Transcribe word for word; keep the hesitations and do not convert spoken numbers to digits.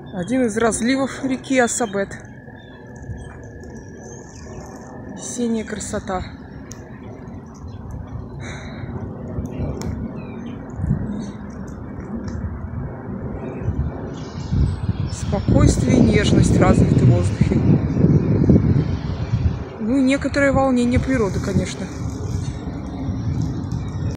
Один из разливов реки Асабет. Весенняя красота. Спокойствие и нежность развиты в воздухе. Ну и некоторое волнение природы, конечно.